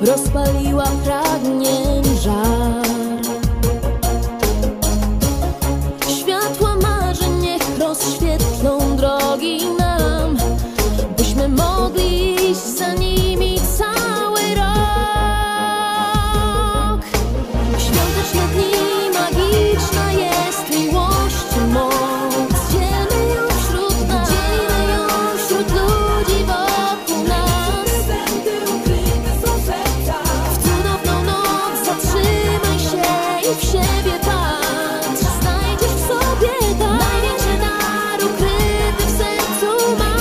rozpaliła pragnień żar. Światła marzeń niech rozświetlą drogi nam, byśmy mogli iść za nimi cały rok. Świąteczne dni, magiczna jest miłość moc. Dzielmy ją wśród nas, dzielmy ją wśród ludzi wokół nas. W cudowną noc zatrzymaj się i w siebie patrz. Znajdziesz w sobie dar, największy dar ukryty w sercu masz.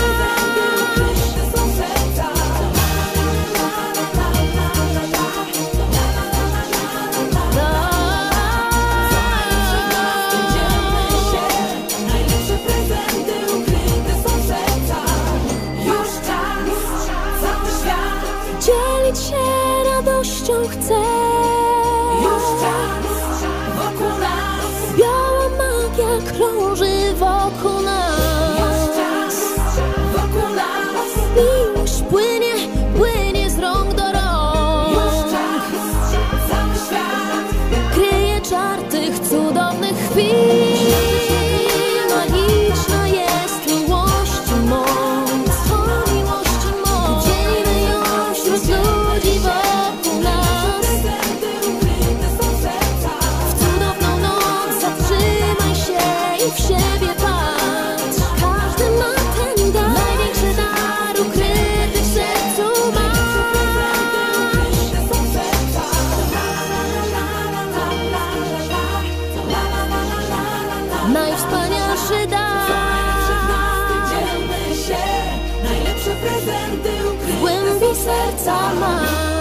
Dzielić się radością chcę. Już czas wokół nas. Biała magia krąży wokół nas. Już czas wokół nas. Miłość płynie, płynie z rąk do rąk. Już czas cały świat Kryje czar tych cudownych chwil. Magiczna jest miłość moc. O miłości moc. Dzielimy ją wśród ludzi wokół nas. W cudowną noc zatrzymaj się i w siebie patrz. Każdy ma ten dar, największy dar ukryty w sercu masz. Najwspanialszy dar, dzielmy się. Najlepsze prezenty w głębi serca masz.